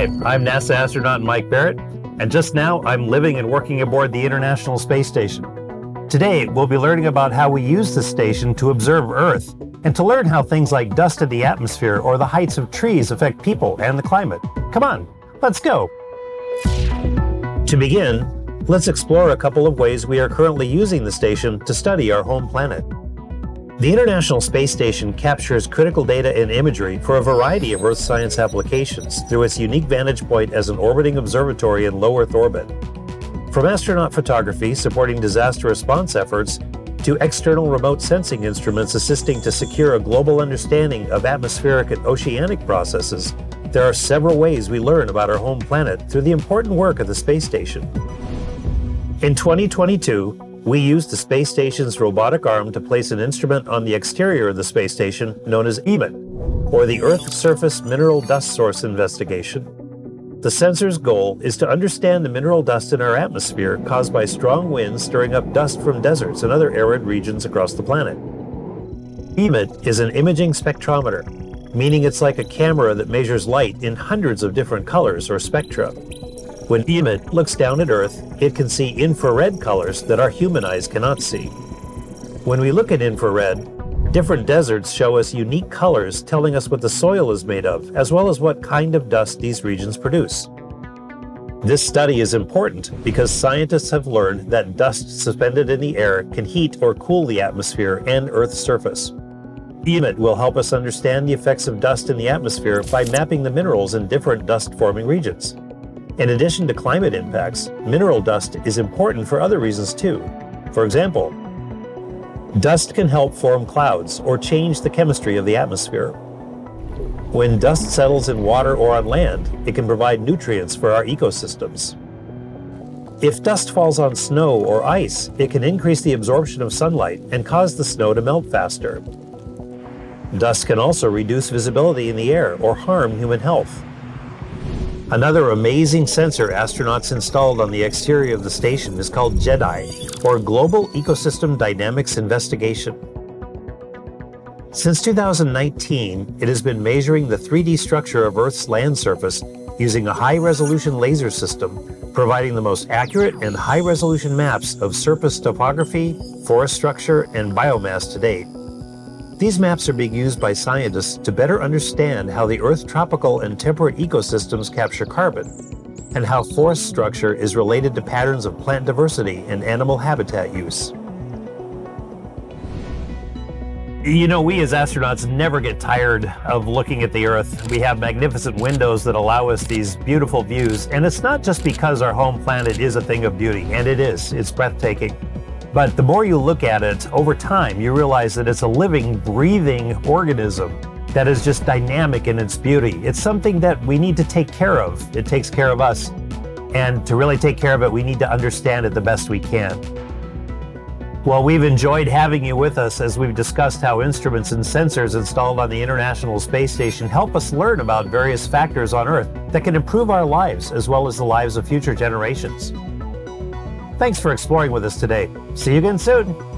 Hi, I'm NASA astronaut Mike Barratt, and just now I'm living and working aboard the International Space Station. Today, we'll be learning about how we use the station to observe Earth, and to learn how things like dust in the atmosphere or the heights of trees affect people and the climate. Come on, let's go! To begin, let's explore a couple of ways we are currently using the station to study our home planet. The International Space Station captures critical data and imagery for a variety of Earth science applications through its unique vantage point as an orbiting observatory in low Earth orbit. From astronaut photography supporting disaster response efforts to external remote sensing instruments assisting to secure a global understanding of atmospheric and oceanic processes, there are several ways we learn about our home planet through the important work of the space station. In 2022, we used the space station's robotic arm to place an instrument on the exterior of the space station known as EMIT, or the Earth Surface Mineral Dust Source Investigation. The sensor's goal is to understand the mineral dust in our atmosphere caused by strong winds stirring up dust from deserts and other arid regions across the planet. EMIT is an imaging spectrometer, meaning it's like a camera that measures light in hundreds of different colors or spectra. When EMIT looks down at Earth, it can see infrared colors that our human eyes cannot see. When we look at infrared, different deserts show us unique colors telling us what the soil is made of, as well as what kind of dust these regions produce. This study is important because scientists have learned that dust suspended in the air can heat or cool the atmosphere and Earth's surface. EMIT will help us understand the effects of dust in the atmosphere by mapping the minerals in different dust-forming regions. In addition to climate impacts, mineral dust is important for other reasons too. For example, dust can help form clouds or change the chemistry of the atmosphere. When dust settles in water or on land, it can provide nutrients for our ecosystems. If dust falls on snow or ice, it can increase the absorption of sunlight and cause the snow to melt faster. Dust can also reduce visibility in the air or harm human health. Another amazing sensor astronauts installed on the exterior of the station is called GEDI, or Global Ecosystem Dynamics Investigation. Since 2019, it has been measuring the 3D structure of Earth's land surface using a high-resolution laser system, providing the most accurate and high-resolution maps of surface topography, forest structure, and biomass to date. These maps are being used by scientists to better understand how the Earth's tropical and temperate ecosystems capture carbon, and how forest structure is related to patterns of plant diversity and animal habitat use. You know, we as astronauts never get tired of looking at the Earth. We have magnificent windows that allow us these beautiful views, and it's not just because our home planet is a thing of beauty, and it is. It's breathtaking. But the more you look at it, over time, you realize that it's a living, breathing organism that is just dynamic in its beauty. It's something that we need to take care of. It takes care of us. And to really take care of it, we need to understand it the best we can. Well, we've enjoyed having you with us as we've discussed how instruments and sensors installed on the International Space Station help us learn about various factors on Earth that can improve our lives as well as the lives of future generations. Thanks for exploring with us today. See you again soon.